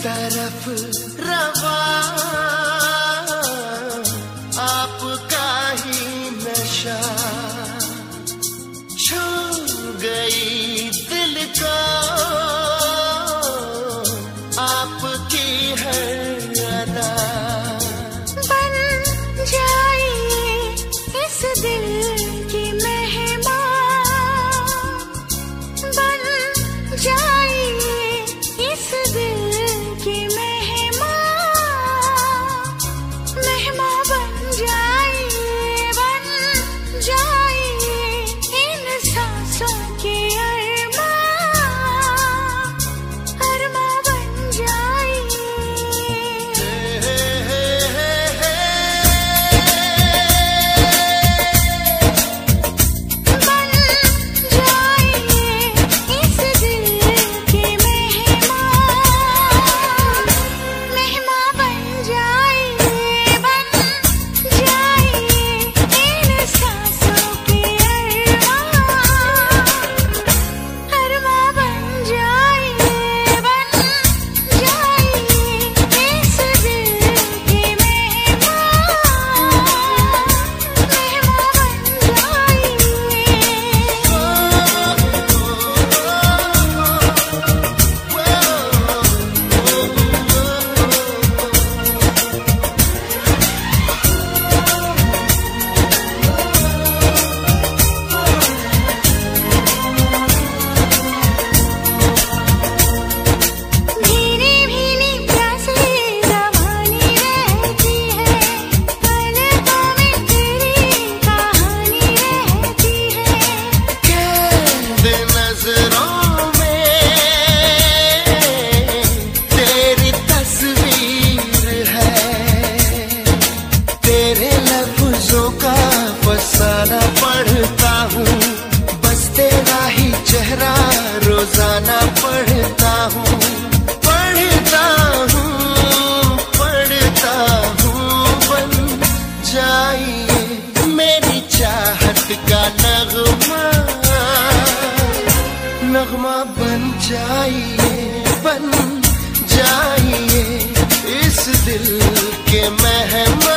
तरफ रवा आपका ही नशा छू गई दिल को आपकी हर अदा। बन जाइए इस दिल की मेहमान, बन जाइए इस दिल की मेहमान, मेहमान बन जाइए इन सांसों की अरमान, अरमान बन जाइए। बन जाइए इस दिल की मेहमान, मेहमान बन जाइए इन सांसों की अरमान, अरमान बन जाइए इस दिल की भीनी भीनी प्यासी जवानी रहती है, पलकों में तेरी कहानी रहती है। कैद नजरों में तेरी तस्वीर है, तेरे लफ्जों का फसाना पढ़ता हूँ, बस तेरा ही चेहरा रोजाना पढ़ता हूँ, पढ़ता हूँ, पढ़ता हूँ। बन जाइए मेरी चाहत का नगमा, नगमा बन जाइए इस दिल के मेहमान।